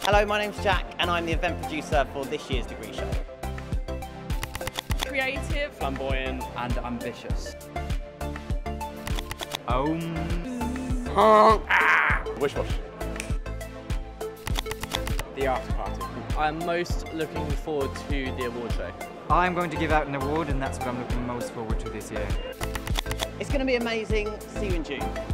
Hello, my name's Jack and I'm the event producer for this year's degree show. Creative, flamboyant and ambitious. Wish wash. The after party. I'm most looking forward to the award show. I'm going to give out an award and that's what I'm looking most forward to this year. It's going to be amazing. See you in June.